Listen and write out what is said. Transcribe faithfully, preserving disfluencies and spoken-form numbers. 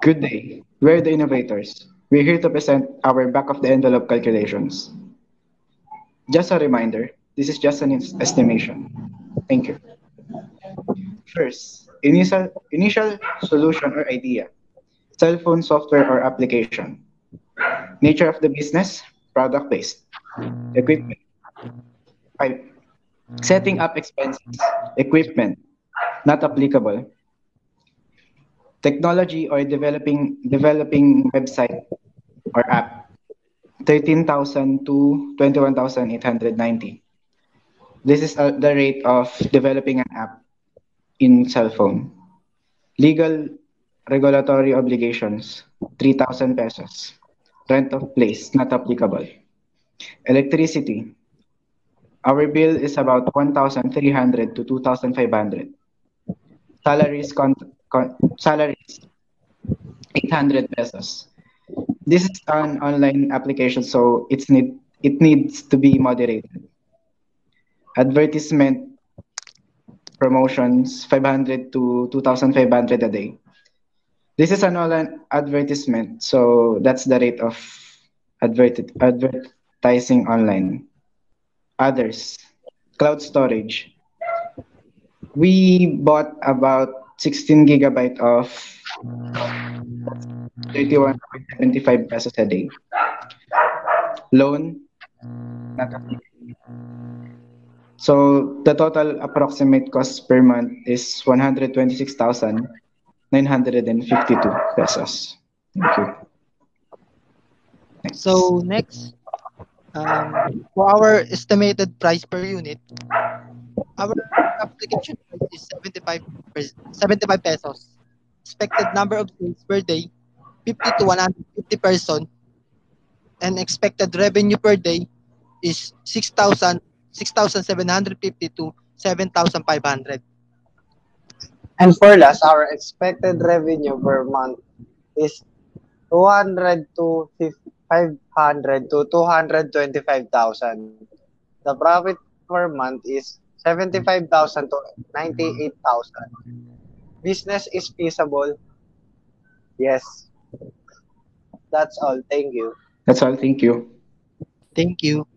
Good day. We're the innovators. We're here to present our back of the envelope calculations. Just a reminder, this is just an es- estimation. Thank you. First, initial, initial solution or idea. Cell phone software or application. Nature of the business, product based. Equipment. Five. Setting up expenses. Equipment, not applicable. Technology or developing developing website or app. thirteen thousand to twenty-one thousand eight hundred ninety. This is uh, the rate of developing an app in cell phone. Legal regulatory obligations, three thousand pesos. Rent of place, not applicable. Electricity, our bill is about one thousand three hundred to two thousand five hundred. Salaries, con- con- salaries, eight hundred pesos. This is an online application, so it's need it needs to be moderated. Advertisement promotions, five hundred to two thousand five hundred a day. This is an online advertisement, so that's the rate of advert- advertising online. Others, cloud storage. We bought about sixteen gigabyte of thirty-one point seven five pesos a day. Loan, not applicable. So the total approximate cost per month is one hundred twenty-six thousand nine hundred fifty-two pesos. Thank you. Next. So next, um, for our estimated price per unit, our application price is seventy-five, per- seventy-five pesos. Expected number of sales per day, fifty to one hundred fifty person, and expected revenue per day is six thousand six thousand seven hundred fifty to seven thousand five hundred. And for last, our expected revenue per month is two hundred to five hundred to two hundred twenty-five thousand. The profit per month is seventy-five thousand to ninety-eight thousand. Business is feasible. Yes, that's all. Thank you. That's all. Thank you. Thank you.